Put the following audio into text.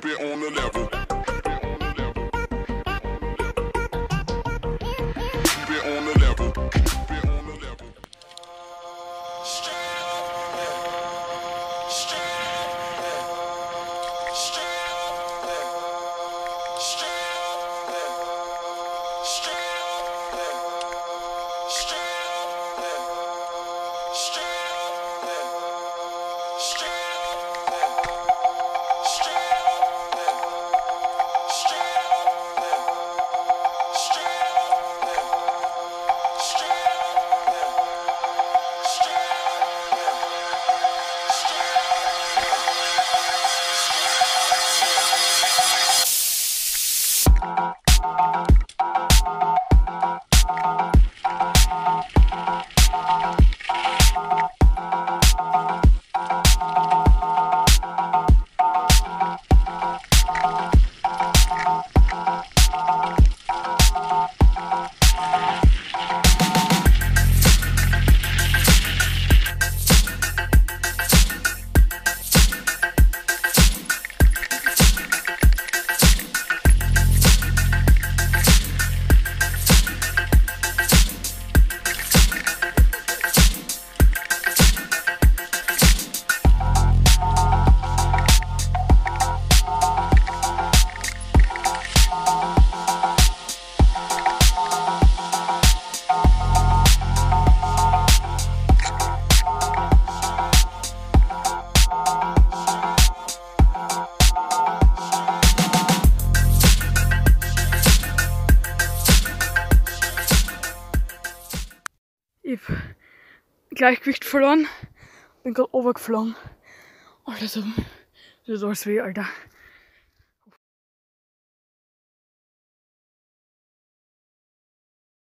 keep it on the level. Keep it on the level. Keep it on the level. Straight up, straight up, straight up, straight up, straight up, straight up, straight up, straight up, straight up, straight up, straight up, straight up. Ich hab Gleichgewicht verloren, bin gerade runtergeflogen. Alter, das ist alles weh, Alter.